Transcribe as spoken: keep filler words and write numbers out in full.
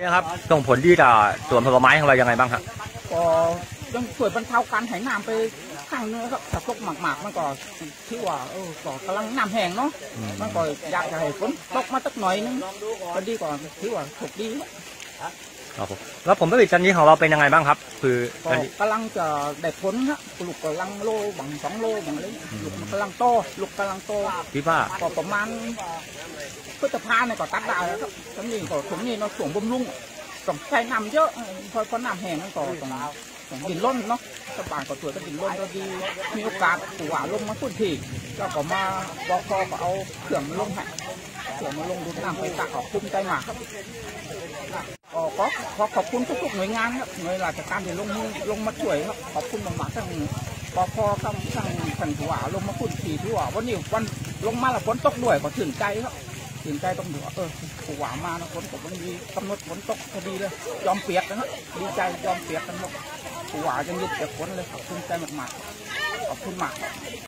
ครับส่งผลดีต่อสวนผลไม้ของเรายังไงบ้างครับก็ยังช่วยบรรเทาการหายน้ำไปข้างนึงครับถ้าตกหมากๆมันก็ที่ว่าเออก็กำลังน้ำแห้งเนาะมันก็อยากจะให้ฝนตกมาสักหน่อยนึงก็ดีกว่าที่ว่าถูกดีครับผมแล้วผมผลิตชนิดของเราเป็นยังไงบ้างครับคือก็กำลังจะได้ผลครับลูกกำลังโลบังสองโลบังเลยลูกมันกำลังโตลูกกำลังโตพี่ว่าก็ประมาณพฤษภาเนี่ยก็ตัดได้แล้วครับตอนนี้ก็ถึงนี่เราส่งบำรุงต้องใช้น้ำเยอะพอพอน้ำแห้งมันก็ต้องต้องดินล้นเนาะสบายก็ตัวก็ดินล้นก็ดีมีโอกาสหัวลงมาพุ่นทีแล้วก็มาบอกพอก็เอาเครื่องมาลงให้เครื่องมาลงดูน้ำไปตักออกคุ้มใจมากครับก็ขอขอขอบคุณทุกๆหน่วยงานครับหน่วยราชการที่ลงมือลงมาช่วยครับขอบคุณมากๆทั้งปพทั้งทั้งทั้งหัวลงมาพุ่นทีที่ว่าวันนี้วันลงมาแล้วฝนตกด้วยก็ถึงใจครับถึงใจต้องดูเออหัวมานะฝนตกมันมีกำหนดฝนตกพอดีเลยยอมเปียกนะครับดีใจยอมเปียกกันหมดหัวยังยึดจากฝนเลยขอบคุณใจมากๆขอบคุณมาก